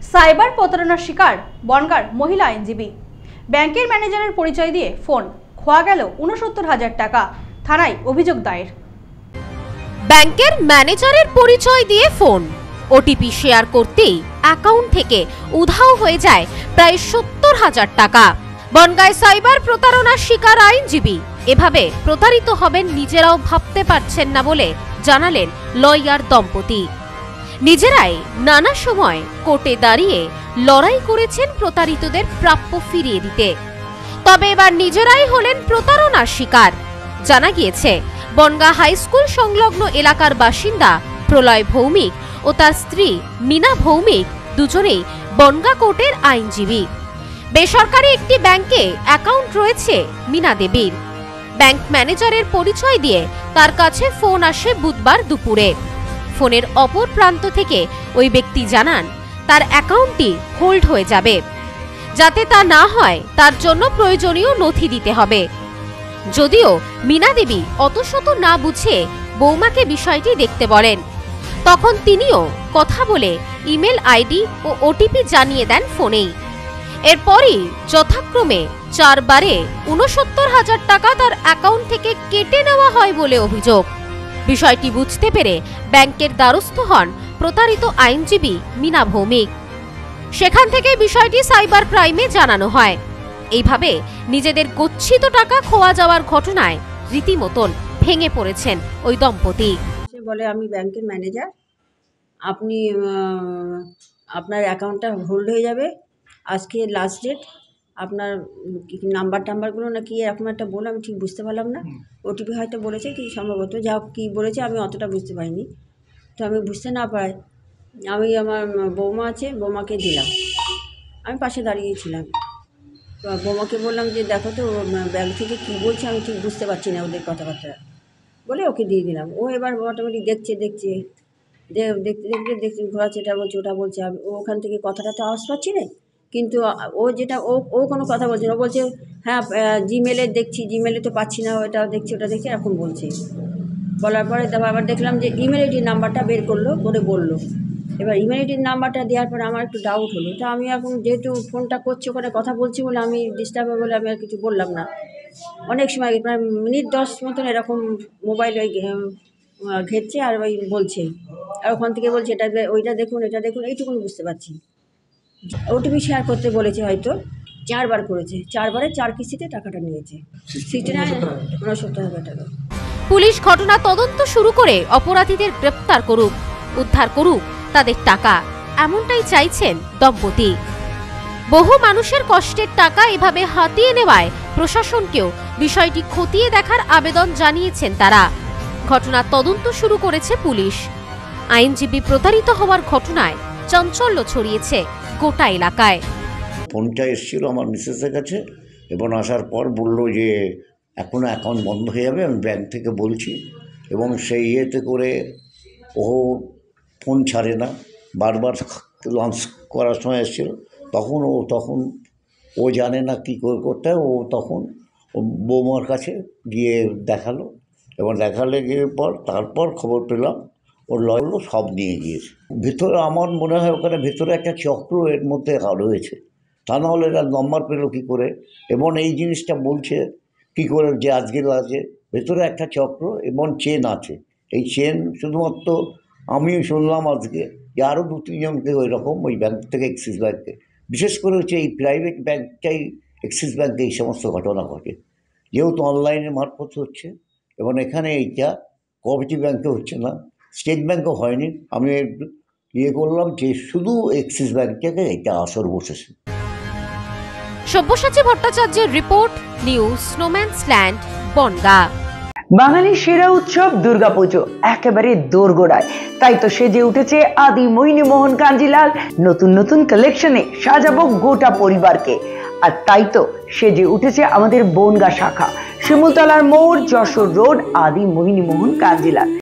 Cyber প্রতারণার শিকার বনগাঁর মহিলা আইনজীবী। ব্যাংকের ম্যানেজারের পরিচয় দিয়ে ফোন, খোয়া গেল ৬৯,০০০ টাকা, থানায় অভিযোগ দায়ের। ব্যাংকের ম্যানেজারের পরিচয় দিয়ে ফোন, ওটিপি শেয়ার করতেই অ্যাকাউন্ট থেকে উধাও হয়ে যায় প্রায় ৭০,০০০ টাকা। বনগাঁয় সাইবার প্রতারণার শিকার আইনজীবী। এভাবে প্রতারিত হবেন নিজেরাও ভাবতে পারছেন না বলে জানালেন লয়ার দম্পতি। নিজেরাই নানা সময় কোর্টে দাঁড়িয়ে লড়াই করেছেন প্রতারিতদের প্রাপ্য ফিরিয়ে দিতে। তবে এবার নিজেরাই হলেন প্রতারণার শিকার। জানা গিয়েছে বনগাঁ হাই স্কুল সংলগ্ন এলাকার বাসিন্দা প্রলয় ভৌমিক ও তার স্ত্রী মীনা ভৌমিক দুজনেই বনগাঁ কোর্টের আইনজীবী। বেসরকারি একটি ব্যাংকে অ্যাকাউন্ট রয়েছে মীনা দেবীর। ব্যাংক ম্যানেজারের পরিচয় দিয়ে তার কাছে ফোন আসে বুধবার দুপুরে। ফোনের অপর প্রান্ত থেকে ওই ব্যক্তি জানান তার অ্যাকাউন্টটি হোল্ড হয়ে যাবে। যাতে তা না হয় তার জন্য প্রয়োজনীয় নথি দিতে হবে। যদিও মীনা দেবী অতশত না বুঝে বৌমাকে বিষয়টি দেখতে বলেন, তখন তিনিও কথা বলে ইমেল আইডি ও ওটিপি জানিয়ে দেন ফোনেই। এরপরই যথাক্রমে ৪ বারে ৬৯,০০০ টাকা তার অ্যাকাউন্ট থেকে কেটে নেওয়া হয় বলে অভিযোগ। বিষয়টি বুঝতে পেরে ব্যাংকের দ্বারস্থ হন প্রতারিত আইনজীবী মীনা ভৌমিক। সেখান থেকে বিষয়টি সাইবার ক্রাইমে জানানো হয়। এইভাবে নিজেদের গচ্ছিত টাকা খোয়া যাওয়ার ঘটনায় রীতিমতন ভেঙে পড়েছেন ওই দম্পতি। সে বলে, আমি ব্যাংকের ম্যানেজার, আপনি আপনার অ্যাকাউন্টটা হোল্ড হয়ে যাবে, আজকে লাস্ট ডেট, আপনার নাম্বারগুলো না কি এরকম একটা বলে, আমি ঠিক বুঝতে পারলাম না। ওটিপি হয়তো বলেছে, কি সম্ভবত, যা কী বলেছে আমি অতটা বুঝতে পারিনি। তো আমি বুঝতে না পারায় আমি আমার বৌমা আছে, বৌমাকে দিলাম। আমি পাশে দাঁড়িয়েছিলাম, তো বৌমাকে বললাম যে দেখো তো ব্যাংক থেকে কী বলছে, আমি ঠিক বুঝতে পারছি না ওদের কথাবার্তা, বলে ওকে দিয়ে দিলাম। ও এবার মোটামুটি দেখতে দেখতে ঘোরাচ্ছে, এটা বলছে ওটা বলছে। আমি ওখান থেকে কথাটা তো আওয়াজ পাচ্ছি না, কিন্তু ও যেটা ও কোনো কথা বলছে না। ও বলছে হ্যাঁ জিমেলে দেখছি, জিমেলে তো পাচ্ছি না, ওটা দেখছি ওটা দেখছি এরকম বলছে। বলার পরে তারপর আবার দেখলাম যে ইমেল আইডির নাম্বারটা বের করে বললো। এবার ইমেল আইডির নাম্বারটা দেওয়ার পরে আমার একটু ডাউট হলো। তা আমি এখন যেহেতু ফোনটা করছি, ওখানে কথা বলছি বলে আমি ডিস্টার্ব বলে আমি আর কিছু বললাম না। অনেক সময় প্রায় মিনিট 10 মতন এরকম মোবাইল ওই ঘেরছে আর ওই বলছে, আর ওখান থেকে বলছে এটা ওইটা দেখুন, এটা দেখুন, এইটুকুনি বুঝতে পারছি। ওটিপি শেয়ার করতে বলেছে, হয়তো 4 বার করেছে, 4 বারে 4 কিস্তিতে টাকাটা নিয়েছে, 69,000 টাকা। পুলিশ ঘটনা তদন্ত শুরু করে অপরাধীদের গ্রেপ্তার করুক, উদ্ধার করুক তাদের টাকা, এমনটাই চাইছেন দম্পতি। বহু মানুষের কষ্টের টাকা এভাবে হাতিয়ে নেওয়ায় প্রশাসনকেও বিষয়টি খতিয়ে দেখার আবেদন জানিয়েছেন তারা। ঘটনা তদন্ত শুরু করেছে পুলিশ। আইনজীবী প্রতারিত হওয়ার ঘটনায় চাঞ্চল্য ছড়িয়েছে গোটা এলাকায়। ফোনটা এসেছিল আমার মিসেসের কাছে এবং আসার পর বলল যে এখনও অ্যাকাউন্ট বন্ধ হয়ে যাবে, আমি ব্যাংক থেকে বলছি। এবং সেই ইয়েতে করে ও ফোন ছাড়ে না, বারবার লঞ্চ করার সময় এসেছিল, তখন ও জানে না কী করতে হয়। ও তখন ও বৌমার কাছে গিয়ে দেখালো, এবং দেখালে গিয়ে তারপর খবর পেলাম ওর লয়গুলো সব নিয়ে গিয়েছে। ভেতরে আমার মনে হয় ওখানে ভেতরে একটা চক্র এর মধ্যে রয়েছে, তা নাহলে এরা নম্বর পেলো কী করে, এবং এই জিনিসটা বলছে কী করে যে আজকে আছে ভেতরে একটা চক্র এবং চেন আছে। এই চেন শুধুমাত্র আমি শুনলাম আজকে যে আরও 2-3 জনকে ওই রকম ওই ব্যাংক থেকে অ্যাক্সিস ব্যাংকে, বিশেষ করে হচ্ছে এই প্রাইভেট ব্যাংকটাই অ্যাক্সিস ব্যাংকে এই সমস্ত ঘটনা ঘটে, যেহেতু অনলাইনের মারফত হচ্ছে। এবং এখানে এইটা কোঅপারেটিভ ব্যাংকে হচ্ছে না, স্টেট ব্যাংকও হয়নি। আমি ইয়ে করলাম যে শুধু অ্যাক্সিস ব্যাংক থেকে এটা আসর বসেছে। সব্যসাচী ভট্টাচার্যের রিপোর্ট, নিউজ স্নোম্যান্সল্যান্ড, বনগাঁ। বাঙালির সেরা উৎসব দুর্গাপুজো একেবারে দোরগোড়ায়, তাই তো সেজে উঠেছে আদি মোহিনী মোহন কাঞ্জিলাল। নতুন কালেকশনে সাজাবো গোটা পরিবারকে। আর তাই তো সেজে উঠেছে আমাদের বনগাঁ শাখা, শিমুলতলার মোড়, যশোর রোড, আদি মোহিনী মোহন কাঞ্জিলাল।